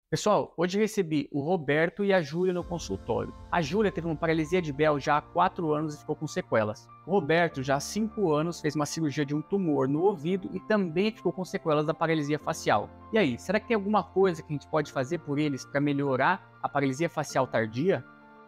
Pessoal, hoje recebi o Roberto e a Júlia no consultório. A Júlia teve uma paralisia de Bell já há 4 anos e ficou com sequelas. O Roberto, já há 5 anos, fez uma cirurgia de um tumor no ouvido e também ficou com sequelas da paralisia facial. E aí, será que tem alguma coisa que a gente pode fazer por eles para melhorar a paralisia facial tardia?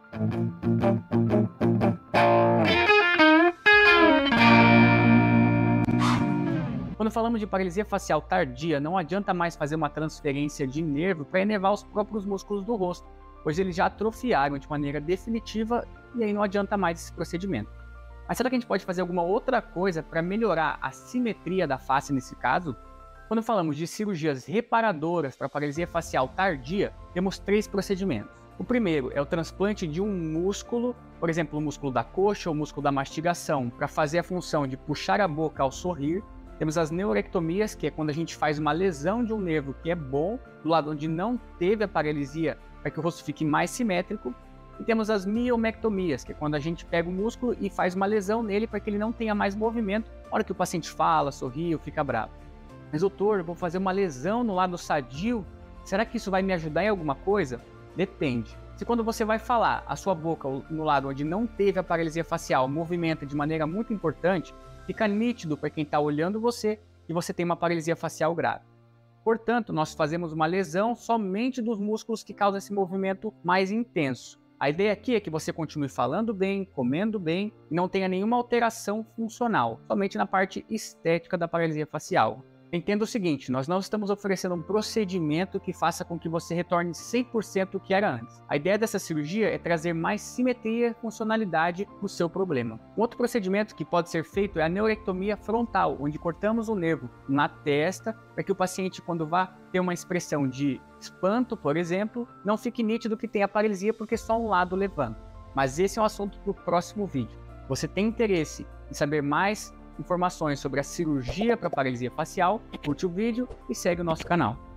Quando falamos de paralisia facial tardia, não adianta mais fazer uma transferência de nervo para inervar os próprios músculos do rosto, pois eles já atrofiaram de maneira definitiva e aí não adianta mais esse procedimento. Mas será que a gente pode fazer alguma outra coisa para melhorar a simetria da face nesse caso? Quando falamos de cirurgias reparadoras para paralisia facial tardia, temos 3 procedimentos. O primeiro é o transplante de um músculo, por exemplo, o músculo da coxa ou o músculo da mastigação, para fazer a função de puxar a boca ao sorrir. Temos as neurectomias, que é quando a gente faz uma lesão de um nervo que é bom, do lado onde não teve a paralisia, para que o rosto fique mais simétrico. E temos as miomectomias, que é quando a gente pega o músculo e faz uma lesão nele para que ele não tenha mais movimento na hora que o paciente fala, sorri ou fica bravo. Mas doutor, eu vou fazer uma lesão no lado sadio, será que isso vai me ajudar em alguma coisa? Depende. Se quando você vai falar, a sua boca no lado onde não teve a paralisia facial movimenta de maneira muito importante, fica nítido para quem está olhando você que você tem uma paralisia facial grave. Portanto, nós fazemos uma lesão somente dos músculos que causam esse movimento mais intenso. A ideia aqui é que você continue falando bem, comendo bem e não tenha nenhuma alteração funcional, somente na parte estética da paralisia facial. Entenda o seguinte, nós não estamos oferecendo um procedimento que faça com que você retorne 100% o que era antes. A ideia dessa cirurgia é trazer mais simetria e funcionalidade no seu problema. Um outro procedimento que pode ser feito é a neurectomia frontal, onde cortamos o nervo na testa para que o paciente, quando vá ter uma expressão de espanto, por exemplo, não fique nítido que tem a paralisia porque só um lado levanta. Mas esse é um assunto para o próximo vídeo. Você tem interesse em saber mais informações sobre a cirurgia para paralisia facial, curte o vídeo e segue o nosso canal.